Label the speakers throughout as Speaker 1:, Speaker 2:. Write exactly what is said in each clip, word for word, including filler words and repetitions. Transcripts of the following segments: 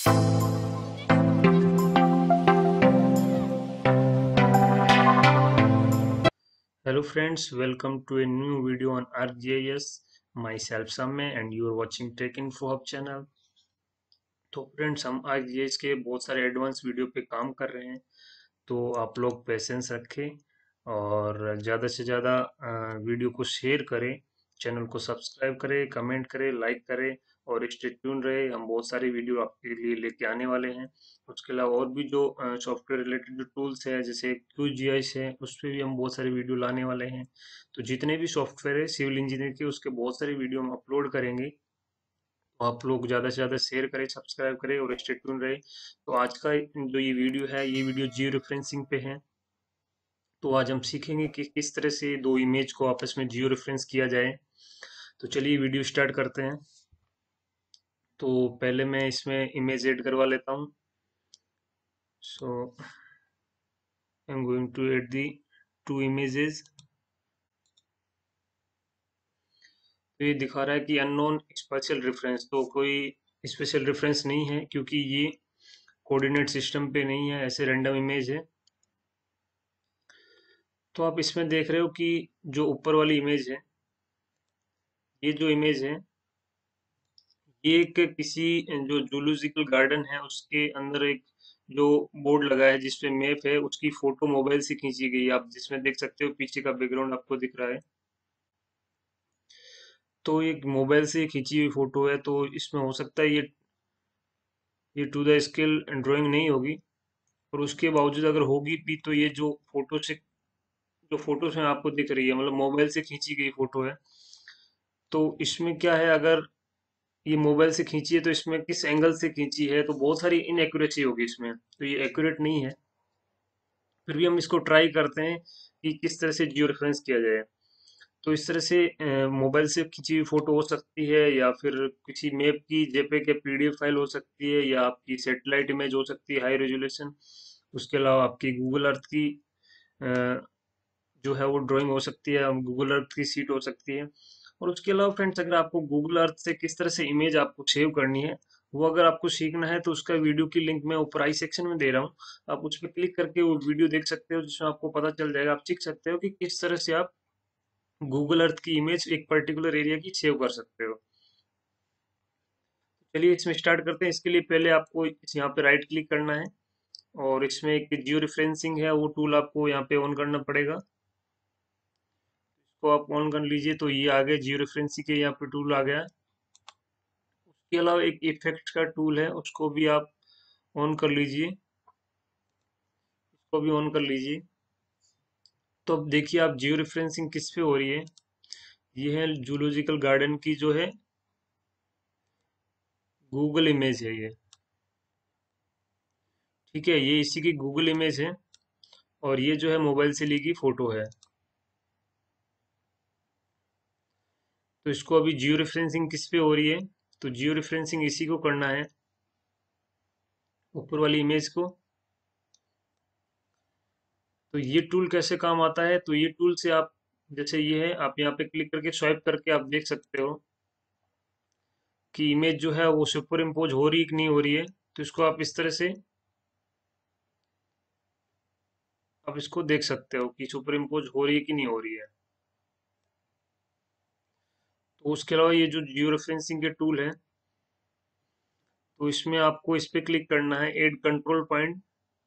Speaker 1: Hello friends, welcome to a new video on ArcGIS. Myself Samay and you are watching Tech Info Hub channel. तो friends हम ArcGIS के बहुत सारे advance video पे काम कर रहे हैं, तो आप लोग पेशेंस रखें और ज़्यादा से ज़्यादा वीडियो को शेयर करें, चैनल को सब्सक्राइब करें, कमेंट करें, लाइक करें और स्टे ट्यून रहे। हम बहुत सारी वीडियो आपके लिए लेके आने वाले हैं। उसके अलावा और भी जो सॉफ्टवेयर रिलेटेड जो टूल्स है जैसे क्यूजीआईएस है, उस पर भी हम बहुत सारी वीडियो लाने वाले हैं। तो जितने भी सॉफ्टवेयर है सिविल इंजीनियर के, उसके बहुत सारी वीडियो हम अपलोड करेंगे। तो आप लोग ज़्यादा से ज़्यादा शेयर करें, सब्सक्राइब करें और स्टे ट्यून रहे। तो आज का जो ये वीडियो है, ये वीडियो जियो रेफरेंसिंग पे है। तो आज हम सीखेंगे कि किस तरह से दो इमेज को आपस में जियो रेफरेंस किया जाए। तो चलिए वीडियो स्टार्ट करते हैं। तो पहले मैं इसमें इमेज ऐड करवा लेता हूँ। So I am going to add the two images. तो ये दिखा रहा है कि अननोन स्पेशल रेफरेंस, तो कोई स्पेशल रेफरेंस नहीं है क्योंकि ये कोऑर्डिनेट सिस्टम पे नहीं है, ऐसे रैंडम इमेज है। तो आप इसमें देख रहे हो कि जो ऊपर वाली इमेज है, ये जो इमेज है, ये एक किसी जो जूलॉजिकल गार्डन है उसके अंदर एक जो बोर्ड लगा है जिसपे मैप है, उसकी फोटो मोबाइल से खींची गई है। आप जिसमें देख सकते हो पीछे का बैकग्राउंड आपको दिख रहा है। तो एक मोबाइल से खींची हुई फोटो है, तो इसमें हो सकता है ये ये टू द स्केल ड्राइंग नहीं होगी। और उसके बावजूद अगर होगी भी तो ये जो फोटो से जो फोटोज में आपको दिख रही है, मतलब मोबाइल से खींची गई फोटो है। तो इसमें क्या है, अगर ये मोबाइल से खींची है तो इसमें किस एंगल से खींची है, तो बहुत सारी इनएक्यूरेसी होगी इसमें, तो ये एक्यूरेट नहीं है। फिर भी हम इसको ट्राई करते हैं कि किस तरह से जियो रेफरेंस किया जाए। तो इस तरह से मोबाइल से खींची हुई फोटो हो सकती है, या फिर किसी मैप की जेपेग या पीडीएफ फाइल हो सकती है, या आपकी सैटेलाइट इमेज हो सकती है हाई रेजोल्यूशन। उसके अलावा आपकी गूगल अर्थ की अ, जो है वो ड्राइंग हो सकती है, गूगल अर्थ की सीट हो सकती है। और उसके अलावा फ्रेंड्स, अगर आपको गूगल अर्थ से किस तरह से इमेज आपको सेव करनी है, वो अगर आपको सीखना है तो उसका वीडियो की लिंक मैं ऊपर आई सेक्शन में दे रहा हूँ। आप उस पर क्लिक करके वो वीडियो देख सकते हो, जिसमें आपको पता चल जाएगा, आप सीख सकते हो कि किस तरह से आप गूगल अर्थ की इमेज एक पर्टिकुलर एरिया की सेव कर सकते हो। चलिए इसमें स्टार्ट करते हैं। इसके लिए पहले आपको इस यहाँ पे राइट क्लिक करना है और इसमें एक जियो रेफरेंसिंग है, वो टूल आपको यहाँ पे ऑन करना पड़ेगा। इसको आप ऑन कर लीजिए तो ये आ गया जियो रेफरेंसिंग के, यहाँ पे टूल आ गया। उसके अलावा एक इफेक्ट का टूल है, उसको भी आप ऑन कर लीजिए। इसको भी ऑन कर लीजिए। तो अब देखिए आप जियो रेफरेंसिंग किस पे हो रही है। ये है जूलॉजिकल गार्डन की जो है गूगल इमेज है ये। ठीक है, ये इसी की गूगल इमेज है और ये जो है मोबाइल से ली गई फोटो है। तो इसको अभी जियो रेफरेंसिंग किस पे हो रही है, तो जियो रेफरेंसिंग इसी को करना है, ऊपर वाली इमेज को। तो ये टूल कैसे काम आता है, तो ये टूल से आप, जैसे ये है, आप यहाँ पे क्लिक करके स्वाइप करके आप देख सकते हो कि इमेज जो है वो सुपर इम्पोज हो रही है कि नहीं हो रही है। तो इसको आप इस तरह से आप इसको देख सकते हो कि सुपर इम्पोज हो रही है कि नहीं हो रही है। तो उसके अलावा ये जो जियो रेफरेंसिंग के टूल है, तो इसमें आपको इस पे क्लिक करना है, ऐड कंट्रोल पॉइंट।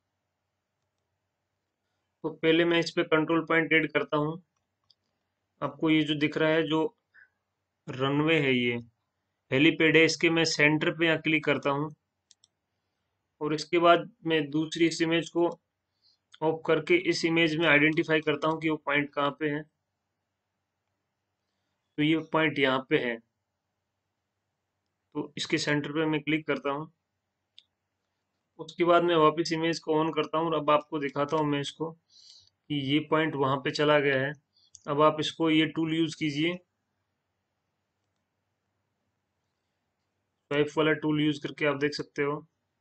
Speaker 1: तो पहले मैं इस पे कंट्रोल पॉइंट ऐड करता हूँ। आपको ये जो दिख रहा है, जो रनवे है, ये हेलीपैड है, इसके मैं सेंटर पे यहाँ क्लिक करता हूँ। और इसके बाद मैं दूसरी इस इमेज को ऑफ करके इस इमेज में आइडेंटिफाई करता हूँ कि वो पॉइंट कहाँ पे है। तो ये पॉइंट यहाँ पे है, तो इसके सेंटर पे मैं क्लिक करता हूँ। उसके बाद मैं वापस इमेज को ऑन करता हूँ और अब आपको दिखाता हूँ मैं इसको कि ये पॉइंट वहां पे चला गया है। अब आप इसको ये टूल यूज कीजिए, स्वाइप वाला टूल यूज करके आप देख सकते हो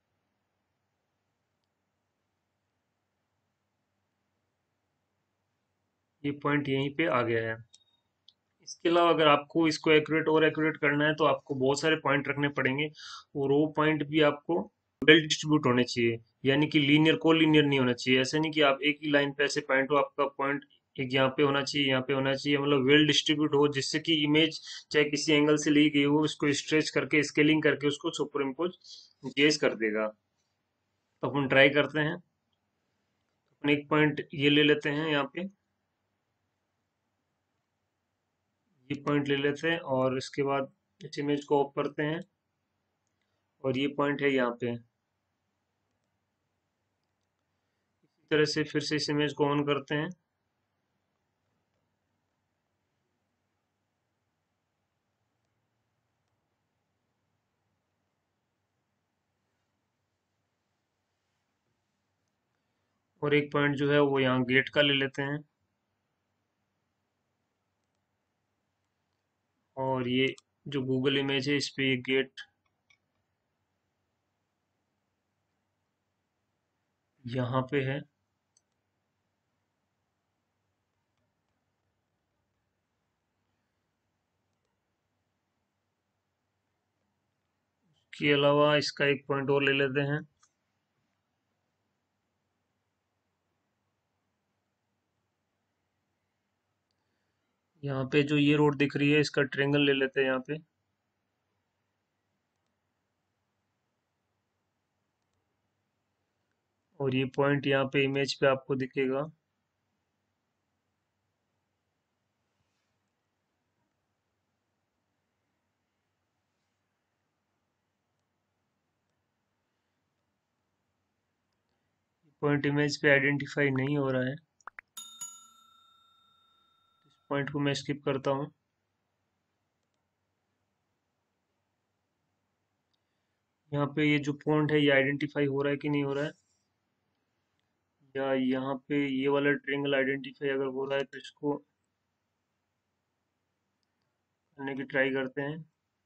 Speaker 1: ये पॉइंट यहीं पे आ गया है। इसके अलावा अगर आपको इसको एक्यूरेट और एक्यूरेट करना है तो आपको बहुत सारे पॉइंट रखने पड़ेंगे, और वो पॉइंट भी आपको वेल डिस्ट्रीब्यूट होने चाहिए, यानी कि लीनियर को लीनियर नहीं होना चाहिए। ऐसा नहीं कि आप एक ही लाइन पे ऐसे पॉइंट हो, आपका पॉइंट एक यहाँ पे होना चाहिए, यहाँ पे होना चाहिए, मतलब वेल डिस्ट्रीब्यूट हो, जिससे कि इमेज चाहे किसी एंगल से ली गई हो, उसको स्ट्रेच करके स्केलिंग करके उसको सुपर इम्पोज जीएस कर देगा। तो अपन ट्राई करते हैं। अपन एक पॉइंट ये ले लेते हैं यहाँ पे, ये पॉइंट ले लेते हैं और इसके बाद इस इमेज को ऑफ करते हैं, और ये पॉइंट है यहाँ पे। इसी तरह से फिर से इस इमेज को ऑन करते हैं, और एक पॉइंट जो है वो यहाँ गेट का ले लेते हैं, और ये जो गूगल इमेज है इस पे ये गेट यहाँ पे है। के अलावा इसका एक पॉइंट और ले लेते हैं, यहाँ पे जो ये रोड दिख रही है इसका ट्रेंगल ले लेते हैं यहाँ पे, और ये पॉइंट यहाँ पे इमेज पे आपको दिखेगा। पॉइंट इमेज पे आइडेंटिफाई नहीं हो रहा है, इस पॉइंट को मैं स्किप करता हूँ। यहाँ पे ये जो पॉइंट है ये आइडेंटिफाई हो रहा है कि नहीं हो रहा है, या यहाँ पे ये वाला ट्रेंगल आइडेंटिफाई अगर हो रहा है तो इसको करने की ट्राई करते हैं।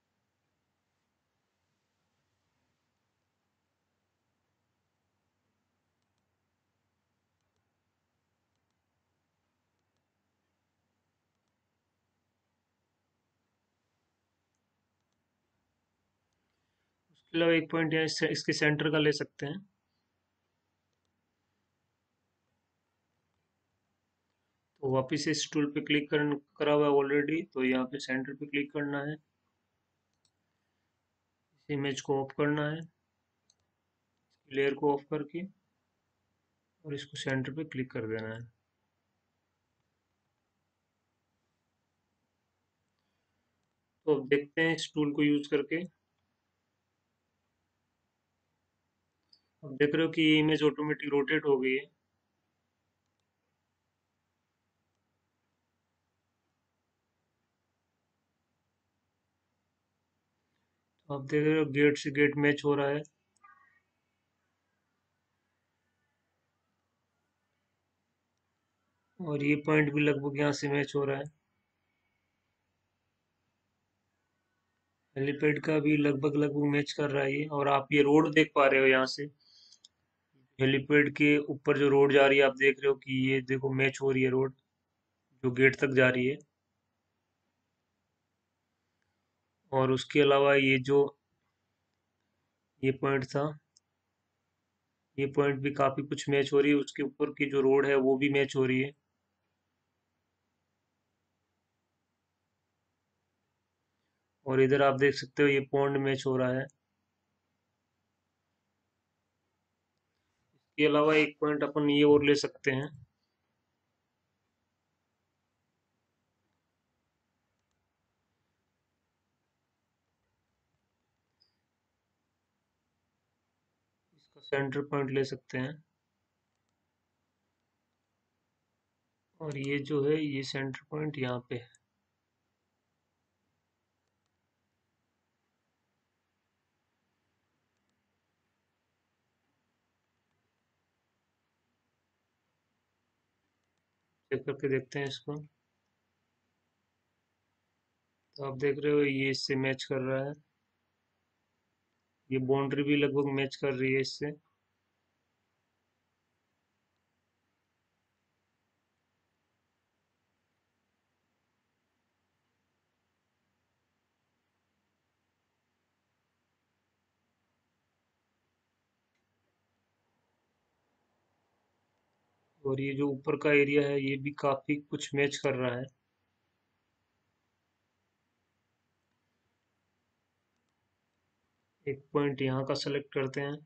Speaker 1: उसके अलावा एक पॉइंट यहाँ इस- इसके सेंटर का ले सकते हैं। तो वापस इस टूल पे क्लिक कर करा हुआ है ऑलरेडी, तो यहाँ पे सेंटर पे क्लिक करना है, इस इमेज को ऑफ करना है, लेयर को ऑफ करके, और इसको सेंटर पे क्लिक कर देना है। तो अब देखते हैं इस टूल को यूज करके। अब देख रहे हो कि ये इमेज ऑटोमेटिक रोटेट हो गई है। तो आप देख रहे हो गेट से गेट मैच हो रहा है, और ये पॉइंट भी लगभग यहाँ से मैच हो रहा है। हेलीपैड का भी लगभग लगभग मैच कर रहा है ये, और आप ये रोड देख पा रहे हो यहाँ से, हेलीपैड के ऊपर जो रोड जा रही है आप देख रहे हो कि ये देखो मैच हो रही है रोड, जो गेट तक जा रही है। और उसके अलावा ये जो ये पॉइंट था, ये पॉइंट भी काफी कुछ मैच हो रही है, उसके ऊपर की जो रोड है वो भी मैच हो रही है। और इधर आप देख सकते हो ये पॉन्ड मैच हो रहा है। इसके अलावा एक पॉइंट अपन ये और ले सकते हैं, इसका सेंटर पॉइंट ले सकते हैं, और ये जो है ये सेंटर पॉइंट यहाँ पे है। चेक करके देखते हैं इसको। तो आप देख रहे हो ये इससे मैच कर रहा है, ये बाउंड्री भी लगभग मैच कर रही है इससे। और ये जो ऊपर का एरिया है ये भी काफी कुछ मैच कर रहा है। एक पॉइंट यहाँ का सेलेक्ट करते हैं।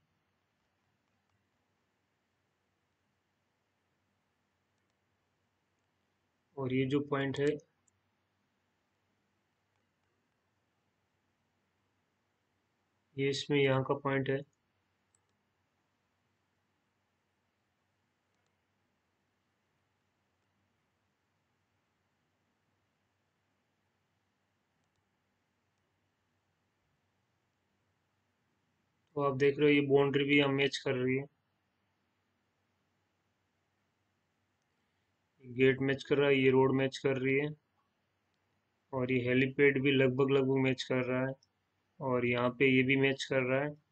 Speaker 1: और ये जो पॉइंट है ये इसमें यहाँ का पॉइंट है। तो आप देख रहे हो ये बाउंड्री भी यहाँ मैच कर रही है। गेट मैच कर रहा है, ये रोड मैच कर रही है। और ये हेलीपैड भी लगभग लगभग मैच कर रहा है। और यहाँ पे ये भी मैच कर रहा है।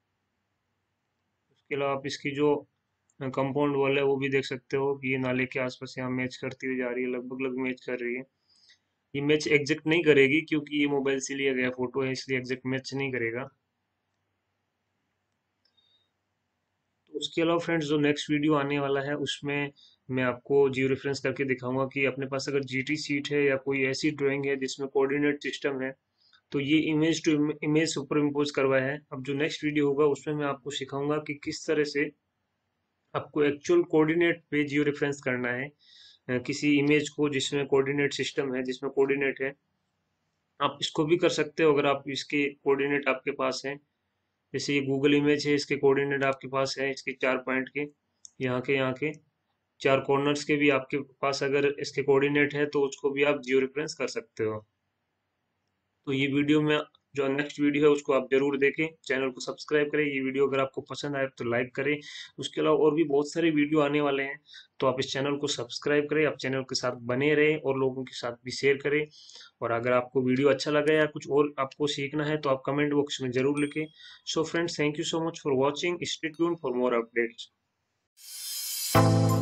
Speaker 1: उसके अलावा आप इसकी जो कंपाउंड वॉल है वो भी देख सकते हो कि ये नाले के आसपास यहाँ मैच करती हुई जा रही है, लगभग लगभग मैच कर रही है। ये मैच एग्जैक्ट नहीं करेगी क्योंकि ये मोबाइल से लिया गया फोटो है, इसलिए एग्जैक्ट मैच नहीं करेगा। तो उसके अलावा फ्रेंड्स जो नेक्स्ट वीडियो आने वाला है उसमें मैं आपको जियो रेफरेंस करके दिखाऊंगा कि अपने पास अगर जीटी सीट है या कोई ऐसी ड्राइंग है जिसमें कोऑर्डिनेट सिस्टम है तो ये image to image superimpose करवाया है। अब जो नेक्स्ट वीडियो होगा उसमें मैं आपको सिखाऊंगा कि किस तरह से आपको एक्चुअल कोऑर्डिनेट पे जियो रेफरेंस करना है। अ, किसी इमेज को जिसमें कोऑर्डिनेट सिस्टम है, जिसमें कोऑर्डिनेट है, आप इसको भी कर सकते हो अगर आप इसके कोऑर्डिनेट आपके पास हैं। जैसे ये गूगल इमेज है, इसके कोऑर्डिनेट आपके पास है, इसके चार पॉइंट के, यहाँ के यहाँ के चार कॉर्नर्स के भी आपके पास अगर इसके कोऑर्डिनेट है तो उसको भी आप जियो रेफरेंस कर सकते हो। तो ये वीडियो में जो नेक्स्ट वीडियो है उसको आप जरूर देखें, चैनल को सब्सक्राइब करें। ये वीडियो अगर आपको पसंद आए तो लाइक करें। उसके अलावा और भी बहुत सारे वीडियो आने वाले हैं, तो आप इस चैनल को सब्सक्राइब करें, आप चैनल के साथ बने रहें और लोगों के साथ भी शेयर करें। और अगर आपको वीडियो अच्छा लगा या कुछ और आपको सीखना है तो आप कमेंट बॉक्स में जरूर लिखें। So friends, thank you so much for watching, stay tuned for more updates.